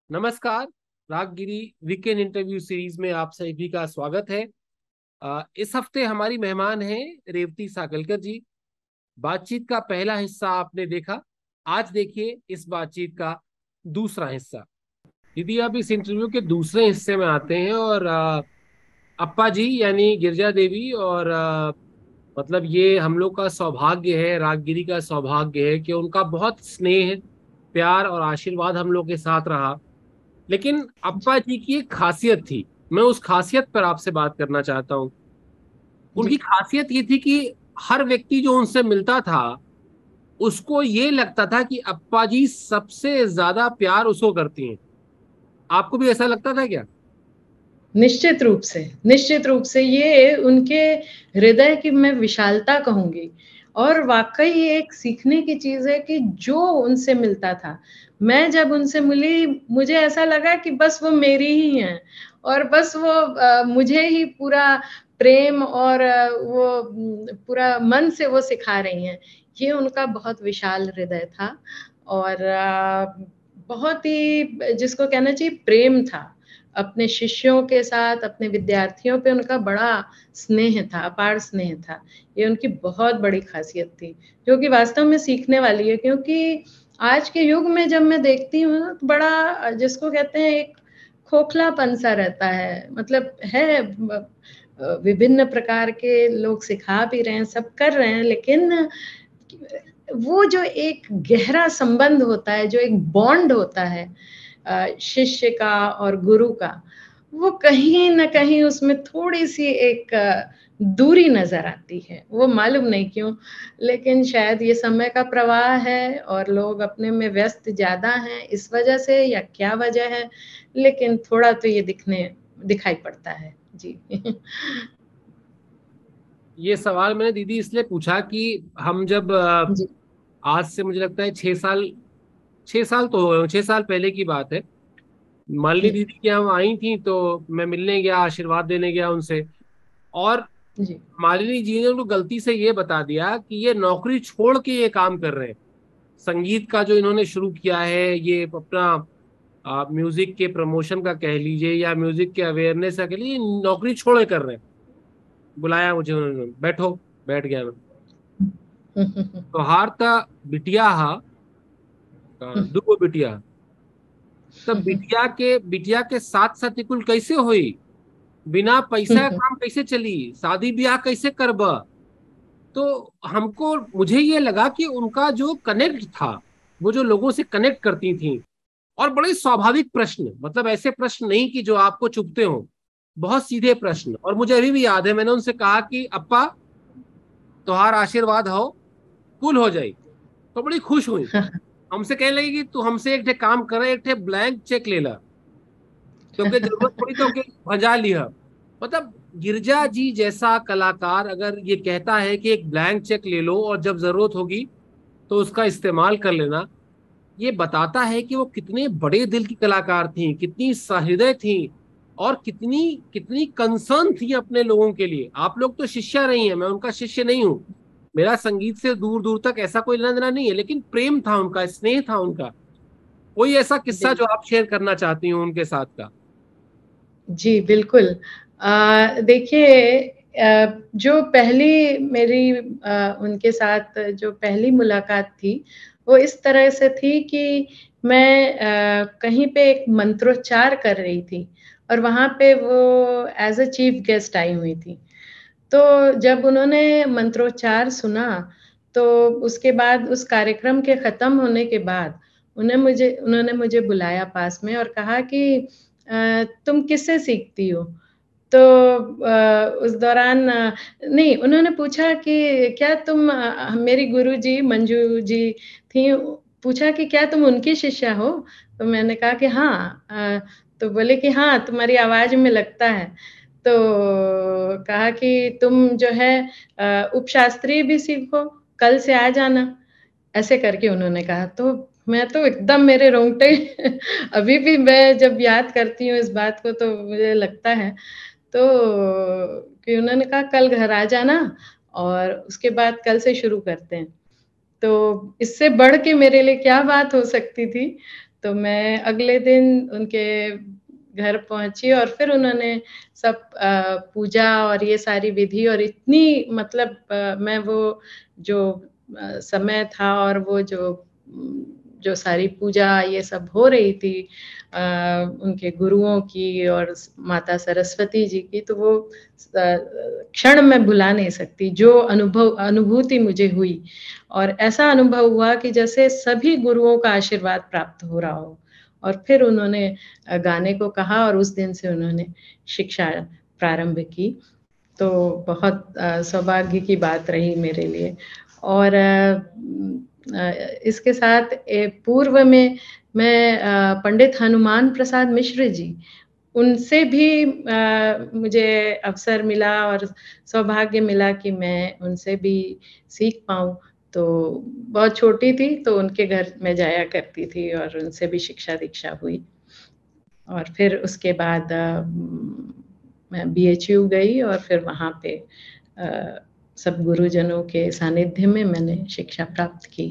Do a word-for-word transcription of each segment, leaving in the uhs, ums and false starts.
नमस्कार। Raaggiri weekend interview series में आप सभी का स्वागत है। अ, इस हफ्ते हमारी मेहमान हैं रेवती साकलकर जी। बातचीत का पहला हिस्सा आपने देखा। आज देखिए इस बातचीत का दूसरा हिस्सा। दीदी, अब इस इंटरव्यू के दूसरे हिस्से में आते हैं और अ, अप्पा जी यानी गिरजा देवी और अ, मतलब ये हम लोग का सौभाग्य है, रागगिरी का सौभाग्य है कि उनका बहुत स्नेह, प्यार और आशीर्वाद हम लोग के साथ रहा। लेकिन अप्पा जी की एक खासियत थी, मैं उस खासियत पर आपसे बात करना चाहता हूँ। उनकी जी। खासियत ये थी कि हर व्यक्ति जो उनसे मिलता था उसको ये लगता था कि अप्पा जी सबसे ज्यादा प्यार उसको करती हैं। आपको भी ऐसा लगता था क्या? निश्चित रूप से, निश्चित रूप से ये उनके हृदय की मैं विशालता कहूँगी। और वाक़ई ये एक सीखने की चीज़ है कि जो उनसे मिलता था, मैं जब उनसे मिली मुझे ऐसा लगा कि बस वो मेरी ही हैं और बस वो अ, मुझे ही पूरा प्रेम और अ, वो उम, पूरा मन से वो सिखा रही हैं। ये उनका बहुत विशाल हृदय था और अ, बहुत ही जिसको कहना चाहिए प्रेम था। अपने शिष्यों के साथ, अपने विद्यार्थियों पे उनका बड़ा स्नेह था, अपार स्नेह था। ये उनकी बहुत बड़ी ख़ासियत थी, जो कि वास्तव में सीखने वाली है क्योंकि आज के युग में जब मैं देखती हूँ ना, तो बड़ा जिसको कहते हैं एक खोखलापन-सा रहता है। मतलब है ब अ, विभिन्न प्रकार के लोग सिखा भी रहे हैं, सब कर रहे हैं, लेकिन वो जो एक गहरा संबंध होता है, जो एक बॉन्ड होता है अ, शिष्य का और गुरु का, वो कहीं न कहीं उसमें थोड़ी-सी एक अ, दूरी नज़र आती है। वो मालूम नहीं क्यों, लेकिन शायद ये समय का प्रवाह है और लोग अपने में व्यस्त ज़्यादा हैं, इस वजह से या क्या वजह है, लेकिन थोड़ा तो ये दिखने दिखाई पड़ता है। जी। ये सवाल मैंने दीदी इसलिए पूछा कि हम जब अ, जी, आज से मुझे लगता है छह साल, छह साल तो हो गए, छह साल पहले की बात है। मालिनी जी, दीदी के यहाँ आई थी तो मैं मिलने गया, आशीर्वाद देने गया उनसे। और जी। मालिनी जी ने उनको गलती से ये बता दिया कि ये नौकरी छोड़ के ये काम कर रहे हैं। संगीत का जो इन्होंने शुरू किया है, ये अपना आ, म्यूजिक के प्रमोशन का कह लीजिए या म्यूजिक के अवेयरनेस का कह लीजिए, ये नौकरी छोड़ के कर रहे हैं। बुलाया मुझे उन्होंने, बैठो। बैठ गया मैं। तो हार था बिटिया हा, दुगो बिटिया। तब बिटिया के बिटिया के साथ साथ कुल कैसे हुई, बिना पैसा का काम कैसे चली, शादी ब्याह कैसे करब। तो हमको मुझे ये लगा कि उनका जो कनेक्ट था, वो जो लोगों से कनेक्ट करती थी, और बड़े स्वाभाविक प्रश्न, मतलब ऐसे प्रश्न नहीं कि जो आपको चुभते हो, बहुत सीधे प्रश्न। और मुझे अभी भी याद है मैंने उनसे कहा कि अप्पा, तुम्हारा आशीर्वाद हो, कुल हो जाए। तो बड़ी खुश हुई। हमसे कहने लगी कि तू हमसे एक ठे काम करे, एक ठे ब्लैंक चेक ले ला, क्योंकि जरूरत पड़ी तो भजा लिया। मतलब गिरजा जी जैसा कलाकार अगर ये कहता है कि एक ब्लैंक चेक ले लो और जब जरूरत होगी तो उसका इस्तेमाल कर लेना, ये बताता है कि वो कितने बड़े दिल की कलाकार थी, कितनी सहृदय थी, और कितनी कितनी कंसर्न थी अपने लोगों के लिए। आप लोग तो शिष्या रही हैं, मैं उनका शिष्य नहीं हूं, मेरा संगीत से दूर दूर तक ऐसा कोई लेना देना नहीं है, लेकिन प्रेम था उनका, स्नेह था उनका। कोई ऐसा किस्सा जो बिल्कुल। आप शेयर करना चाहती हूँ उनके साथ का? जी, बिल्कुल। अ, देखिए अ, जो पहली मेरी अ, उनके साथ जो पहली मुलाकात थी, वो इस तरह से थी कि मैं अ, कहीं पे एक मंत्रोच्चार कर रही थी और वहाँ पे वो एज़ अ चीफ़ गेस्ट आई हुई थी। तो जब उन्होंने मंत्रोच्चार सुना, तो उसके बाद उस कार्यक्रम के ख़त्म होने के बाद उन्हें मुझे उन्होंने मुझे बुलाया पास में और कहा कि अ, "तुम किससे सीखती हो?" तो अ, उस दौरान अ, नहीं, उन्होंने पूछा कि क्या तुम अ, मेरी गुरुजी मंजू जी थीं, पूछा कि क्या तुम उनकी शिष्या हो? तो मैंने कहा कि हाँ। अ, तो बोले कि हाँ, तुम्हारी आवाज़ में लगता है। तो कहा कि तुम जो है अ, उपशास्त्रीय भी सीखो, कल से आ जाना। ऐसे करके उन्होंने कहा, तो मैं तो एकदम मेरे रोंगटे अभी भी मैं जब याद करती हूँ इस बात को तो मुझे लगता है। तो कि उन्होंने कहा कल घर आ जाना और उसके बाद कल से शुरू करते हैं। तो इससे बढ़ के मेरे लिए क्या बात हो सकती थी? तो मैं अगले दिन उनके घर पहुँची और फिर उन्होंने सब अ, पूजा और ये सारी विधि और इतनी मतलब अ, मैं वो जो अ, समय था और वो जो उम, जो सारी पूजा ये सब हो रही थी अ, उनके गुरुओं की और स माता सरस्वती जी की, तो वो स अ, क्षण मैं भुला नहीं सकती, जो अनुभव अनुभूति मुझे हुई। और ऐसा अनुभव हुआ कि जैसे सभी गुरुओं का आशीर्वाद प्राप्त हो रहा हो। और फिर उन्होंने अ, गाने को कहा और उस दिन से उन्होंने शिक्षा प्रारंभ की। तो बहुत अ, सौभाग्य की बात रही मेरे लिए। और अ, उम, अ, इसके साथ ए पूर्व में मैं अ, पंडित हनुमान प्रसाद मिश्र जी, उनसे भी अ, मुझे अवसर मिला और सौभाग्य मिला कि मैं उनसे भी सीख पाऊँ। तो बहुत छोटी थी, तो उनके घर मैं जाया करती थी और उनसे भी शिक्षा-दीक्षा हुई। और फिर उसके बाद अ, उम, मैं बीएचयू गई और फिर वहाँ पे अ, सब गुरुजनों के सानिध्य में मैंने शिक्षा प्राप्त की।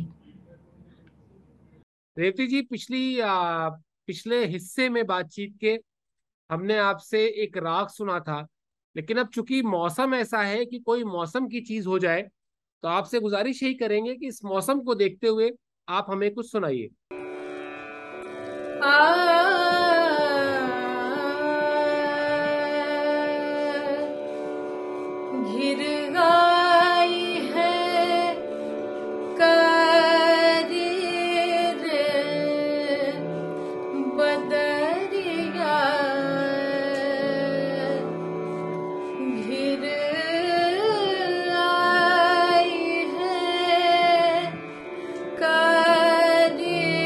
रेवती जी, पिछली आ, पिछले हिस्से में बातचीत के हमने आपसे एक राग सुना था, लेकिन अब चूंकि मौसम ऐसा है कि कोई मौसम की चीज हो जाए, तो आपसे गुजारिश यही करेंगे कि इस मौसम को देखते हुए आप हमें कुछ सुनाइए। घिर आई है करीर बदरिया, घिर आई है करीर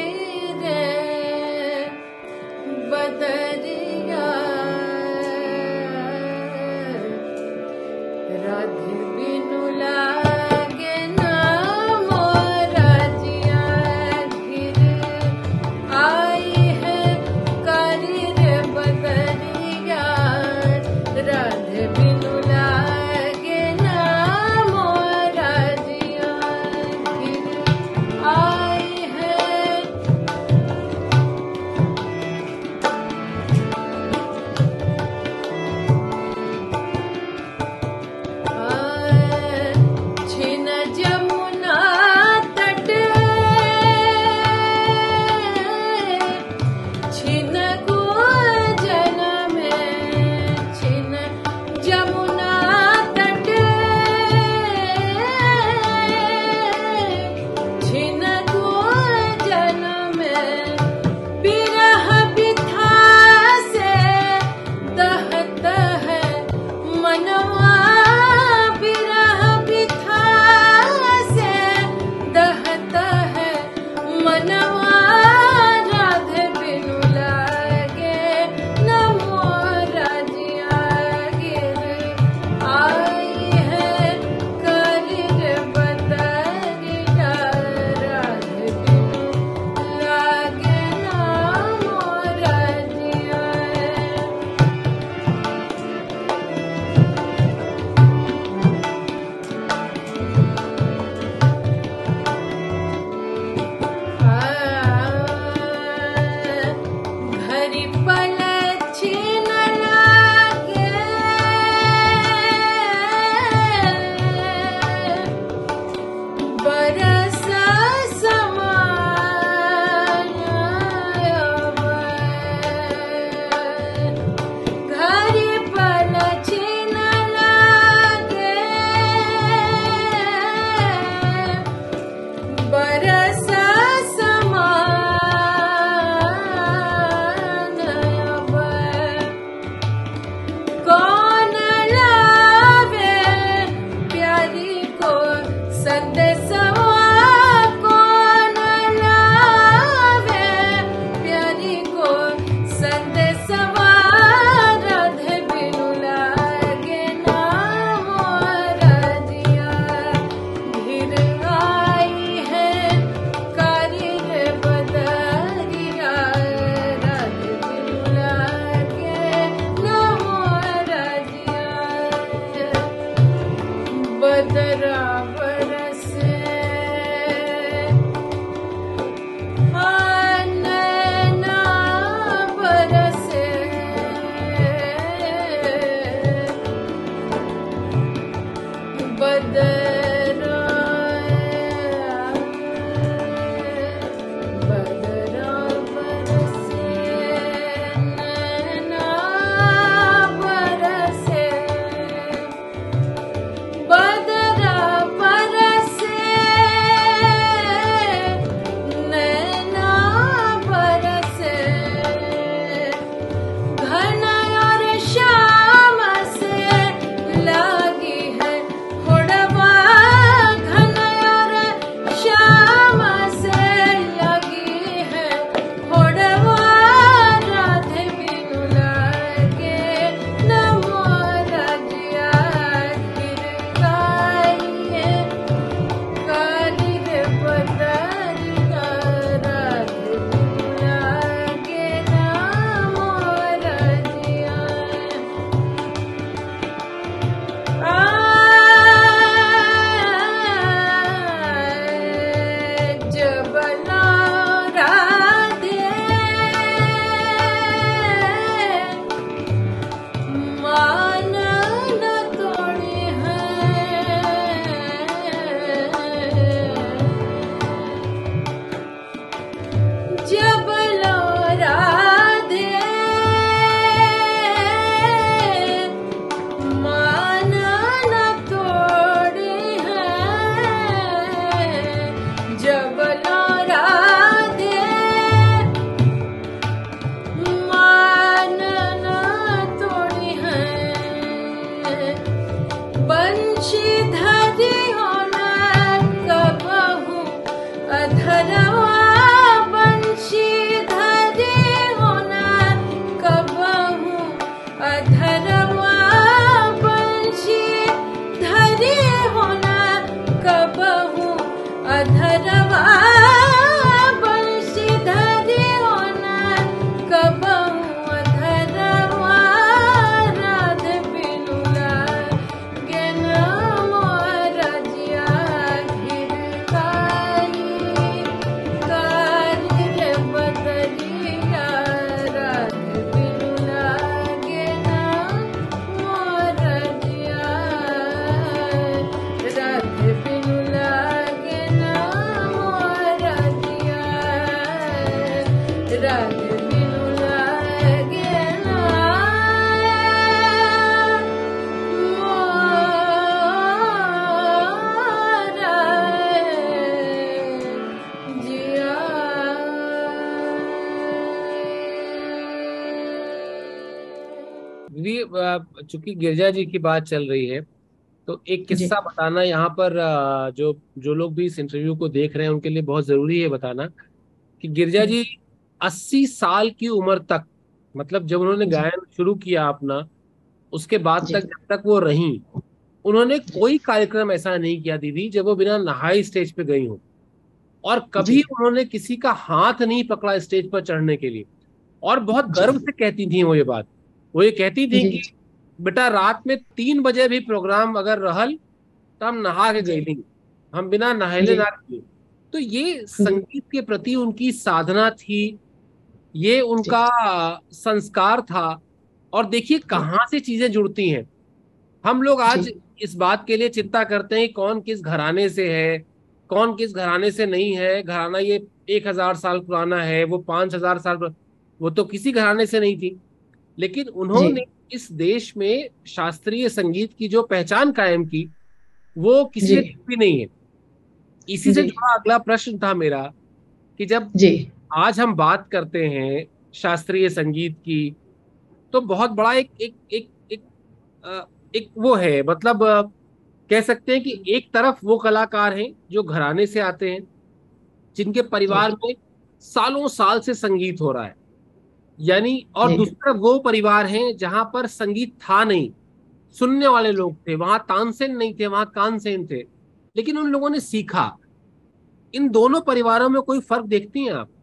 दीदी, अ, चूंकि गिरजा जी की बात चल रही है, तो एक जी किस्सा बताना यहाँ पर, अ, जो जो लोग भी इस इंटरव्यू को देख रहे हैं उनके लिए बहुत जरूरी है बताना कि गिरजा जी जी अस्सी साल की उम्र तक, मतलब जब उन्होंने जी गायन शुरू किया अपना, उसके बाद जी तक जब तक वो रहीं, उन्होंने जी कोई कार्यक्रम ऐसा नहीं किया दीदी जब वो बिना नहाए स्टेज पे गई हो। और जी कभी उन्होंने किसी का हाथ नहीं पकड़ा स्टेज पर चढ़ने के लिए। और बहुत जी गर्व से कहती थी वो ये बात। वो ये कहती थी जी कि बेटा, रात में तीन बजे भी प्रोग्राम अगर रहल तो हम नहा के गई जी नहीं, हम बिना नहले जी ना किए। तो ये जी संगीत के प्रति उनकी साधना थी, ये जी उनका संस्कार था। और देखिए जी कहाँ से चीजें जुड़ती हैं। हम लोग आज जी इस बात के लिए चिंता करते हैं कौन किस घराने से है, कौन किस घराने से नहीं है। घराना ये एक हजार साल पुराना है, वो पांच हजार साल पुरा- वो तो किसी घराने से नहीं थी। लेकिन जी उन्होंने इस देश में शास्त्रीय संगीत की जो पहचान कायम की, वो किसी जी ने की भी नहीं है। इसी से जी जुड़ा अगला प्रश्न था मेरा कि जब जी आज हम बात करते हैं शास्त्रीय संगीत की, तो बहुत बड़ा एक एक एक एक अ, एक वो है, मतलब अ, कह सकते हैं कि एक तरफ वो कलाकार हैं जो घराने से आते हैं, जिनके जी परिवार में सालों साल से संगीत हो रहा है, यानी, और जी दूसरी तरफ वो परिवार हैं जहां पर संगीत था नहीं, सुनने वाले लोग थे, वहां तानसेन नहीं थे, वहां कानसेन थे, लेकिन उन लोगों ने सीखा। इन दोनों परिवारों में कोई फर्क देखती हैं आप?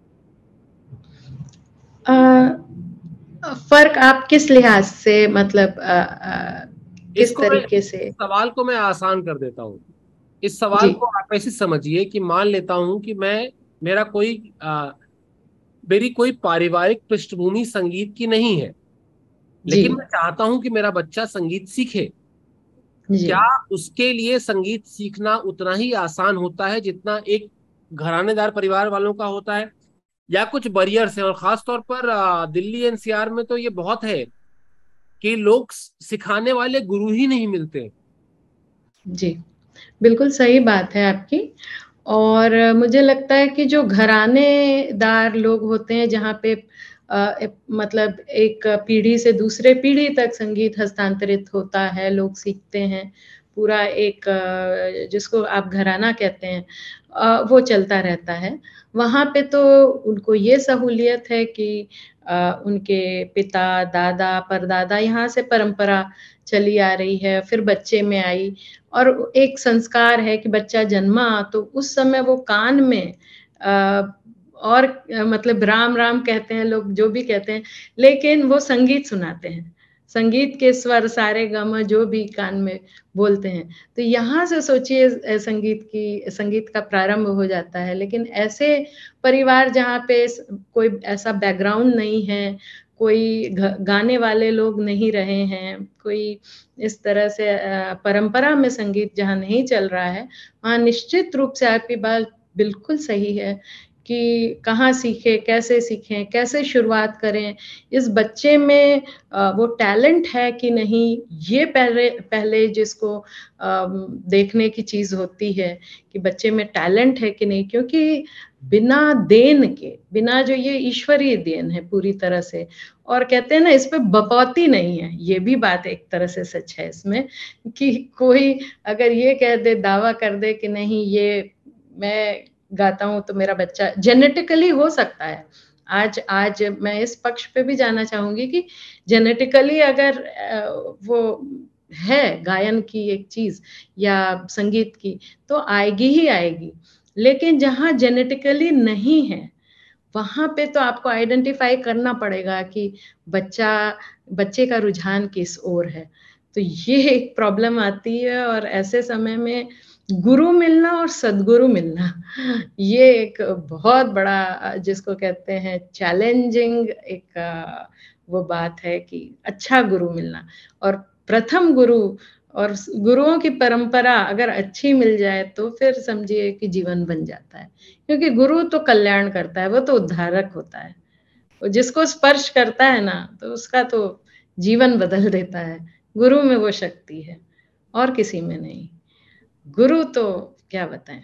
अ, फर्क आप किस लिहाज से, मतलब अ, अ, किस इसको मैं तरीके इस से? सवाल को मैं आसान कर देता हूँ। इस सवाल जी को आप ऐसे समझिए कि मान लेता हूं कि मैं, मेरा कोई आ, मेरी कोई पारिवारिक पृष्ठभूमि संगीत की नहीं है, जी लेकिन मैं चाहता हूं कि मेरा बच्चा संगीत सीखे। जी क्या उसके लिए संगीत सीखना उतना ही आसान होता है जितना एक घरानेदार परिवार वालों का होता है, या कुछ बैरियर्स हैं? और खास तौर पर आ, दिल्ली एन सी आर में तो ये बहुत है कि लोग सिखाने वाले गुरु ही नहीं मिलते। जी बिल्कुल सही बात है आपकी। और मुझे लगता है कि जो घरानेदार लोग होते हैं, जहाँ पे अ, ए, मतलब एक पीढ़ी से दूसरे पीढ़ी तक संगीत हस्तांतरित होता है, लोग सीखते हैं, पूरा एक अ, जिसको आप घराना कहते हैं, अ, वो चलता रहता है। वहाँ पे तो उनको ये सहूलियत है कि अ, उनके पिता, दादा, परदादा, यहाँ से परंपरा चली आ रही है, फिर बच्चे में आई, और एक संस्कार है कि बच्चा जन्मा तो उस समय वो कान में अ, और अ, मतलब राम राम कहते हैं लोग, जो भी कहते हैं, लेकिन वो संगीत सुनाते हैं, संगीत के स्वर, सारे गम जो भी कान में बोलते हैं। तो यहाँ से सोचिए अ, संगीत की संगीत का प्रारंभ हो जाता है। लेकिन ऐसे परिवार जहाँ पे कोई ऐसा बैकग्राउंड नहीं है, कोई गाने वाले लोग नहीं रहे हैं, कोई इस तरह से अ, परंपरा में संगीत जहाँ नहीं चल रहा है, वहाँ निश्चित रूप से आपकी बात बिल्कुल सही है कि कहाँ सीखें, कैसे सीखें, कैसे शुरुआत करें, इस बच्चे में अ, वो टैलेंट है कि नहीं, ये पहले पहले जिसको अ, देखने की चीज़ होती है कि बच्चे में टैलेंट है कि नहीं, क्योंकि बिना देन के, बिना जो ये ईश्वरीय देन है पूरी तरह से, और कहते हैं ना इस पे बपौती नहीं है, ये भी बात एक तरह से सच है इसमें, कि कोई अगर ये कह दे, दावा कर दे कि नहीं ये मैं गाता हूँ तो मेरा बच्चा जेनेटिकली हो सकता है। आज आज मैं इस पक्ष पे भी जाना चाहूँगी कि जेनेटिकली अगर अ, वो है गायन की एक चीज़ या संगीत की, तो आएगी ही आएगी। लेकिन जहाँ जेनेटिकली नहीं है, वहाँ पे तो आपको आइडेंटिफ़ाई करना पड़ेगा कि बच्चा बच्चे का रुझान किस ओर है। तो ये एक प्रॉब्लम आती है, और ऐसे समय में गुरु मिलना और सद्गुरु मिलना, ये एक बहुत बड़ा अ, जिसको कहते हैं चैलेंजिंग एक अ, वो बात है कि अच्छा गुरु मिलना, और प्रथम गुरु और गुरुओं की परंपरा अगर अच्छी मिल जाए तो फिर समझिए कि जीवन बन जाता है। क्योंकि गुरु तो कल्याण करता है, वो तो उद्धारक होता है। वो जिसको स्पर्श करता है ना, तो उसका तो जीवन बदल देता है। गुरु में वो शक्ति है, और किसी में नहीं। गुरु तो क्या बताएँ।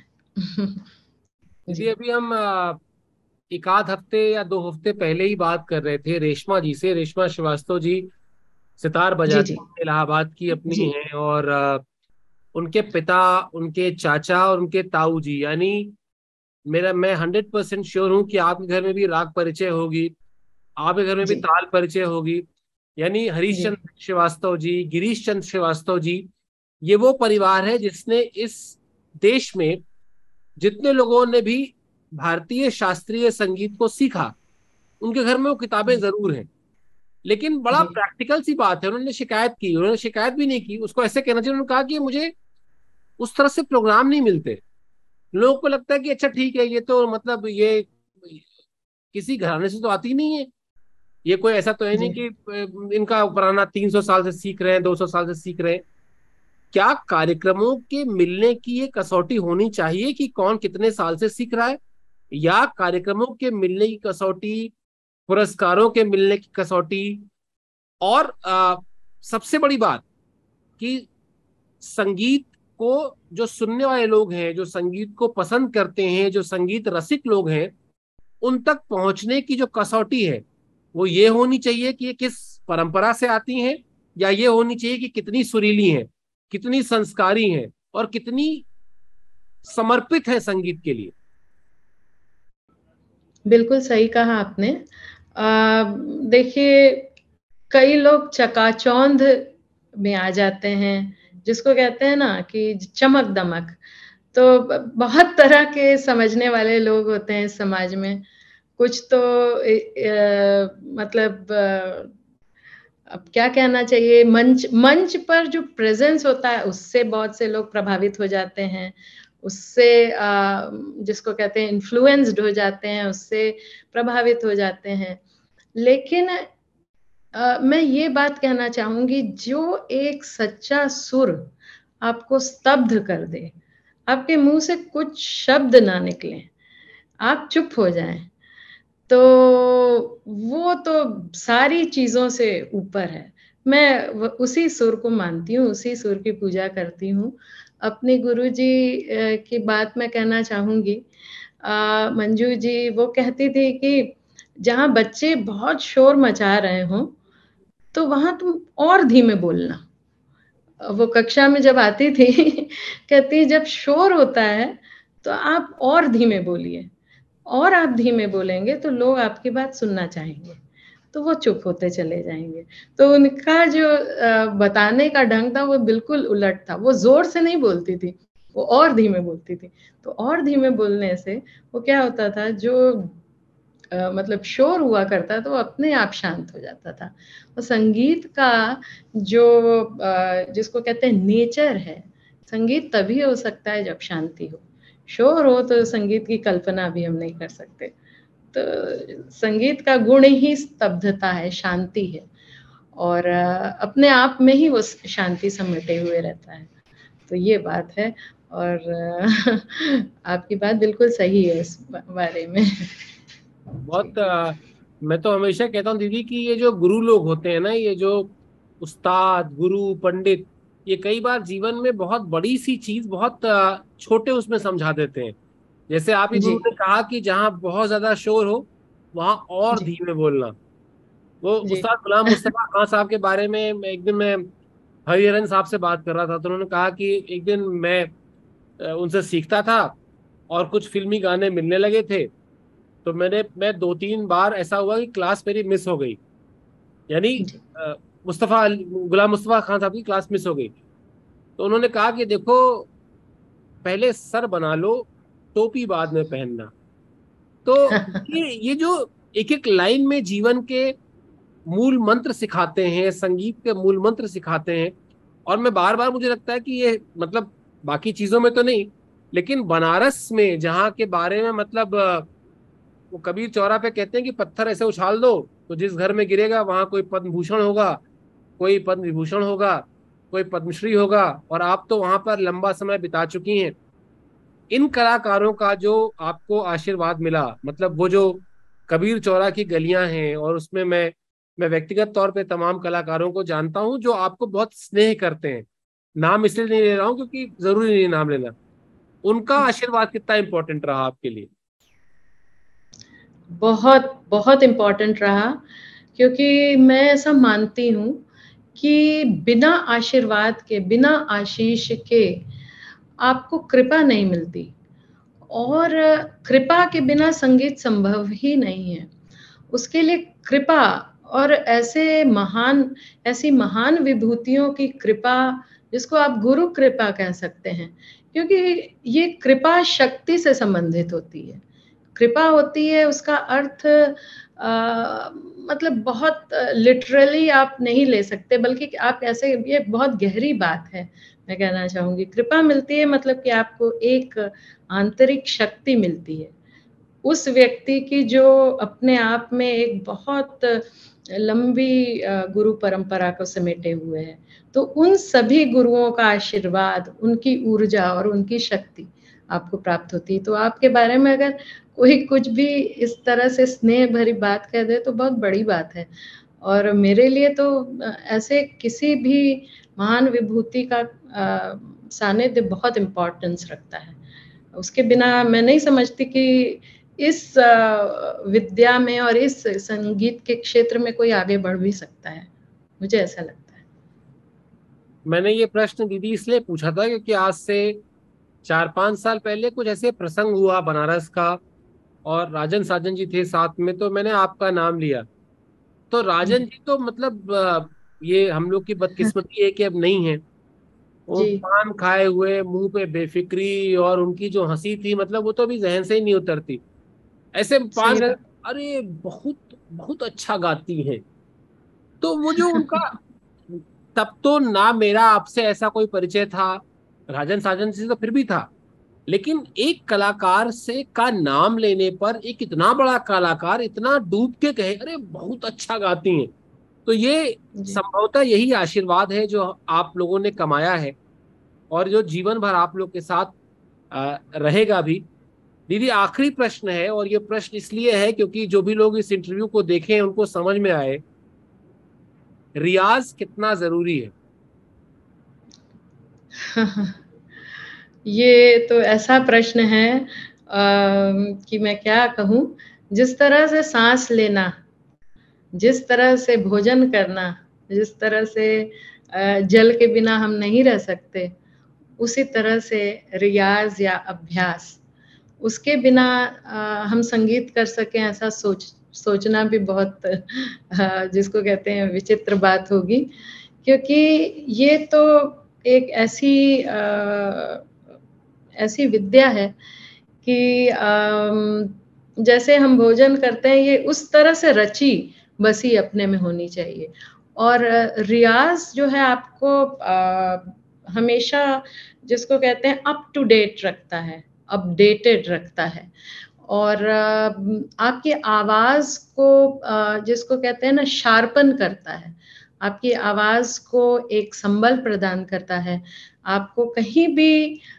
दीदी, जी, अभी हम अ, एक आध हफ्ते या दो हफ्ते पहले ही बात कर रहे थे रेशमा जी से। रेशमा श्रीवास्तव जी सितार जी, जी। बजाती हैं, इलाहाबाद की अपनी जी, हैं। और अ, उनके पिता, उनके चाचा और उनके ताऊ जी, यानी मेरा मैं हंड्रेड परसेंट श्योर हूँ कि आपके घर में भी राग परिचय होगी, आपके घर में भी जी, ताल परिचय होगी। यानी हरीश जी, चंद्र श्रीवास्तव जी, गिरीश चंद्र श्रीवास्तव जी, ये वो परिवार है जिसने इस देश में जितने लोगों ने भी भारतीय शास्त्रीय संगीत को सीखा, उनके घर में वो किताबें जरूर हैं। लेकिन बड़ा जी, प्रैक्टिकल सी बात है, उन्होंने शिकायत की, उन्होंने शिकायत भी नहीं की, उसको ऐसे कहना चाहिए, उन्होंने कहा कि मुझे उस तरह से प्रोग्राम नहीं मिलते। लोगों को लगता है कि अच्छा ठीक है, ये तो मतलब ये किसी घराने से तो आती नहीं है, ये कोई ऐसा तो है नहीं जी। कि अ, इनका पुराना तीन सौ साल से सीख रहे हैं, दो सौ साल से सीख रहे हैं। क्या कार्यक्रमों के मिलने की ये कसौटी होनी चाहिए कि कौन कितने साल से सीख रहा है, या कार्यक्रमों के मिलने की कसौटी, पुरस्कारों के मिलने की कसौटी, और आ, सबसे बड़ी बात कि संगीत को जो सुनने वाले लोग हैं, जो संगीत को पसंद करते हैं, जो संगीत रसिक लोग हैं, उन तक पहुंचने की जो कसौटी है, वो ये होनी चाहिए कि ये किस परंपरा से आती हैं, या ये होनी चाहिए कि कितनी सुरीली हैं, कितनी संस्कारी हैं, और कितनी समर्पित है संगीत के लिए। बिल्कुल सही कहा आपने। अ, देखिए, कई लोग चकाचौंध में आ जाते हैं, जिसको कहते हैं ना कि चमक-दमक। तो ब बहुत तरह के समझने वाले लोग होते हैं समाज में। कुछ तो इ अ, मतलब अ, अब क्या कहना चाहिए, मंच मंच पर जो प्रेज़ेंस होता है, उससे बहुत से लोग प्रभावित हो जाते हैं। उससे अ, जिसको कहते हैं इन्फ्लुएंस्ड हो जाते हैं, उससे प्रभावित हो जाते हैं। लेकिन अ, मैं ये बात कहना चाहूँगी, जो एक सच्चा सुर आपको स्तब्ध कर दे, आपके मुँह से कुछ शब्द ना निकलें, आप चुप हो जाएँ, तो वो तो सारी चीज़ों से ऊपर है। मैं व उसी सुर को मानती हूँ, उसी सुर की पूजा करती हूँ। अपने गुरुजी अ, की बात मैं कहना चाहूँगी। अ, मंजू जी वो कहती थी कि जहाँ बच्चे बहुत शोर मचा रहे हों, तो वहाँ तुम और धीमे बोलना। अ, वो कक्षा में जब आती थी कहती जब शोर होता है, तो आप और धीमे बोलिए। और आप धीमे बोलेंगे तो लोग आपकी बात सुनना चाहेंगे, तो वो चुप होते चले जाएँगे। तो उनका जो अ, बताने का ढंग था वो बिल्कुल उलट था, वो ज़ोर से नहीं बोलती थी, वो और धीमे बोलती थी। तो और धीमे बोलने से वो क्या होता था, जो अ, मतलब शोर हुआ करता तो वो अपने आप शांत हो जाता था। और संगीत का जो अ, जिसको कहते हैं नेचर है, संगीत तभी हो सकता है जब शांति हो। शोर हो तो संगीत की कल्पना भी हम नहीं कर सकते। तो संगीत का गुण ही स्तब्धता है, शांति है और अ, अपने आप में ही वो स शांति समेटे हुए रहता है। तो ये बात है और अ, आपकी बात बिल्कुल सही है इस ब बारे में। जी। बहुत अ, मैं तो हमेशा कहता हूँ दीदी कि ये जो गुरु लोग होते हैं ना, ये जो उस्ताद, गुरु, पंडित, ये कई बार जीवन में बहुत बड़ी सी चीज बहुत अ, छोटे उसमें समझा देते हैं। जैसे आप ही जी, गुरु ने कहा कि जहाँ बहुत ज्यादा शोर हो, वहां और जी, धीमे बोलना। वो जी। उस्ताद गुलाम मुस्तफा खान साहब के बारे में मैं- एक दिन मैं हरिहरन साहब से बात कर रहा था, तो उन्होंने कहा कि एक दिन मैं अ, उनसे सीखता था, और कुछ फिल्मी गाने मिलने लगे थे, तो मैंने मैं दो तीन बार ऐसा हुआ कि क्लास मेरी मिस हो गई। यानी जी, अ, मुस्तफा गुलाम मुस्तफा खान साहब की क्लास मिस हो गई। तो उन्होंने कहा कि देखो, पहले सर बना लो, टोपी बाद में पहनना। तो ये ये जो एक एक लाइन में जीवन के मूल मंत्र सिखाते हैं, संगीत के मूल मंत्र सिखाते हैं। और मैं बार बार, मुझे लगता है कि ये मतलब बाकी चीजों में तो नहीं, लेकिन बनारस में जहाँ के बारे में मतलब अ, वो कबीर चौरा पे कहते हैं कि पत्थर ऐसे उछाल दो तो जिस घर में गिरेगा वहां कोई पद्म भूषण होगा, कोई पद्म विभूषण होगा, कोई पद्मश्री होगा। और आप तो वहां पर लंबा समय बिता चुकी हैं। इन कलाकारों का जो आपको आशीर्वाद मिला, मतलब वो जो कबीर चौरा की गलियां हैं, और उसमें मैं मैं व्यक्तिगत तौर पे तमाम कलाकारों को जानता हूं जो आपको बहुत स्नेह करते हैं। नाम इसलिए नहीं ले रहा हूं क्योंकि जरूरी नहीं नाम लेना। उनका आशीर्वाद कितना इंपॉर्टेंट रहा आपके लिए? बहुत, बहुत इम्पोर्टेंट रहा क्योंकि मैं ऐसा मानती हूँ कि बिना आशीर्वाद के, बिना आशीष के आपको कृपा नहीं मिलती, और कृपा के बिना संगीत संभव ही नहीं है। उसके लिए कृपा और ऐसे महान ऐसी महान विभूतियों की कृपा, जिसको आप गुरु कृपा कह सकते हैं, क्योंकि ये कृपा शक्ति से संबंधित होती है। कृपा होती है, उसका अर्थ आ, मतलब बहुत लिटरली आप नहीं ले सकते, बल्कि आप ऐसे, ये बहुत गहरी बात है। मैं कहना चाहूंगी कृपा मिलती है मतलब कि आपको एक आंतरिक शक्ति मिलती है, उस व्यक्ति की जो अपने आप में एक बहुत लंबी गुरु परंपरा को समेटे हुए है। तो उन सभी गुरुओं का आशीर्वाद, उनकी ऊर्जा और उनकी शक्ति आपको प्राप्त होती है। तो आपके बारे में अगर कोई कुछ भी इस तरह से स्नेह भरी बात कह दे तो बहुत बड़ी बात है। और मेरे लिए तो ऐसे किसी भी महान विभूति का सानिध्य बहुत इम्पोर्टेंस रखता है। उसके बिना मैं नहीं समझती कि इस विद्या में और इस संगीत के क्षेत्र में कोई आगे बढ़ भी सकता है, मुझे ऐसा लगता है। मैंने ये प्रश्न दीदी इसलिए पूछा था क्योंकि आज से चार पांच साल पहले कुछ ऐसे प्रसंग हुआ बनारस का, और राजन साजन जी थे साथ में, तो मैंने आपका नाम लिया। तो राजन जी तो मतलब अ, ये हम लोग की बदकिस्मती है कि अब नहीं है। वो जी। पान खाए हुए, मुंह पे बेफिक्री, और उनकी जो हंसी थी मतलब वो तो अभी जहन से ही नहीं उतरती। ऐसे पान सही खा- बात। अरे बहुत बहुत अच्छा गाती हैं। तो वो जो उनका, तब तो ना मेरा आपसे ऐसा कोई परिचय था, राजन साजन से तो फिर भी था, लेकिन एक कलाकार से का नाम लेने पर एक इतना बड़ा कलाकार इतना डूब के कहे अरे बहुत अच्छा गाती हैं, तो ये जी। संभवतः यही आशीर्वाद है जो आप लोगों ने कमाया है, और जो जीवन भर आप लोग के साथ अ, रहेगा भी। दीदी आखिरी प्रश्न है, और ये प्रश्न इसलिए है क्योंकि जो भी लोग इस इंटरव्यू को देखें उनको समझ में आए, रियाज कितना जरूरी है? ये तो ऐसा प्रश्न है आ, कि मैं क्या कहूँ। जिस तरह से सांस लेना, जिस तरह से भोजन करना, जिस तरह से जल के बिना हम नहीं रह सकते, उसी तरह से रियाज या अभ्यास, उसके बिना हम संगीत कर सकें ऐसा सोच सोचना भी बहुत जिसको कहते हैं विचित्र बात होगी। क्योंकि ये तो एक ऐसी ऐसी विद्या है कि जैसे हम भोजन करते हैं, ये उस तरह से रची बसी अपने में होनी चाहिए। और रियाज जो है आपको हमेशा जिसको कहते हैं अप टू डेट रखता है, अपडेटेड रखता है। और आपकी आवाज़ को जिसको कहते हैं ना शार्पन करता है, आपकी आवाज़ को एक संबल प्रदान करता है। आपको कहीं भी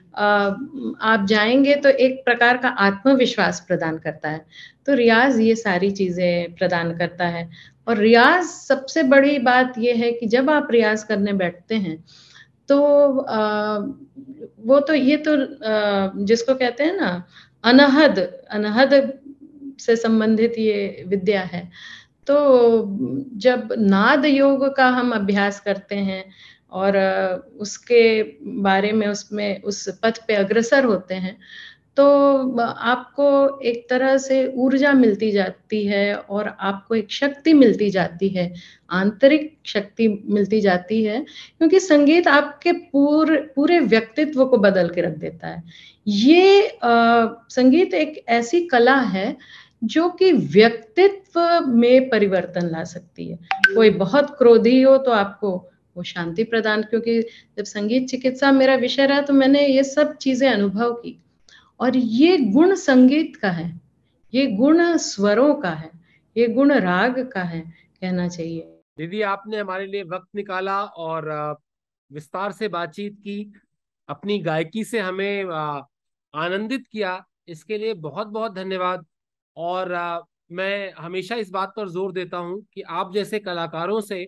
आप जाएंगे तो एक प्रकार का आत्मविश्वास प्रदान करता है। तो रियाज ये सारी चीज़ें प्रदान करता है। और रियाज सबसे बड़ी बात ये है कि जब आप रियाज करने बैठते हैं तो आ, वो तो ये तो आ, जिसको कहते हैं ना अनहद अनहद से संबंधित ये विद्या है। तो जब नाद योग का हम अभ्यास करते हैं और उसके बारे में उसमें उस पथ पे अग्रसर होते हैं, तो आपको एक तरह से ऊर्जा मिलती जाती है और आपको एक शक्ति मिलती जाती है, आंतरिक शक्ति मिलती जाती है, क्योंकि संगीत आपके पूरे पूरे व्यक्तित्व को बदल के रख देता है। ये आ, संगीत एक ऐसी कला है जो कि व्यक्तित्व में परिवर्तन ला सकती है। कोई बहुत क्रोधी हो तो आपको वो शांति प्रदान, क्योंकि जब संगीत चिकित्सा मेरा विषय रहा तो मैंने ये सब चीजें अनुभव की। और ये गुण संगीत का है, ये गुण स्वरों का है, ये गुण राग का है, कहना चाहिए। दीदी आपने हमारे लिए वक्त निकाला और अ, विस्तार से बातचीत की, अपनी गायकी से हमें अ, आनंदित किया, इसके लिए बहुत बहुत धन्यवाद। और अ, मैं हमेशा इस बात पर जोर देता हूं कि आप जैसे कलाकारों से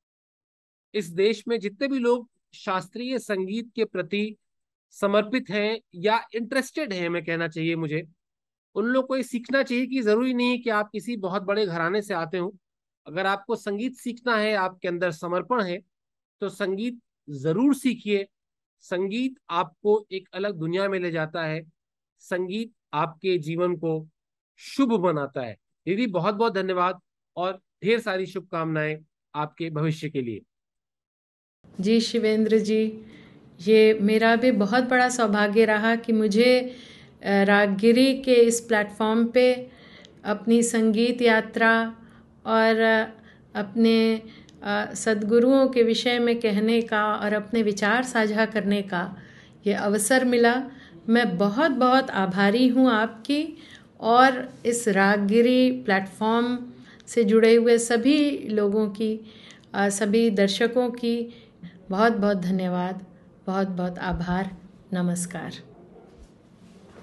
इस देश में जितने भी लोग शास्त्रीय संगीत के प्रति समर्पित हैं या इंटरेस्टेड हैं, मैं कहना चाहिए मुझे, उन लोग को ये सीखना चाहिए कि जरूरी नहीं कि आप किसी बहुत बड़े घराने से आते हो। अगर आपको संगीत सीखना है, आपके अंदर समर्पण है, तो संगीत जरूर सीखिए। संगीत आपको एक अलग दुनिया में ले जाता है। संगीत आपके जीवन को शुभ बनाता है। दीदी बहुत बहुत धन्यवाद और ढेर सारी शुभकामनाएं आपके भविष्य के लिए। जी शिवेंद्र जी, ये मेरा भी बहुत बड़ा सौभाग्य रहा कि मुझे रागगिरी के इस प्लेटफॉर्म पे अपनी संगीत यात्रा और अपने सद्गुरुओं के विषय में कहने का और अपने विचार साझा करने का ये अवसर मिला। मैं बहुत बहुत आभारी हूँ आपकी, और इस रागगिरी प्लेटफॉर्म से जुड़े हुए सभी लोगों की, सभी दर्शकों की बहुत बहुत धन्यवाद, बहुत बहुत आभार। नमस्कार।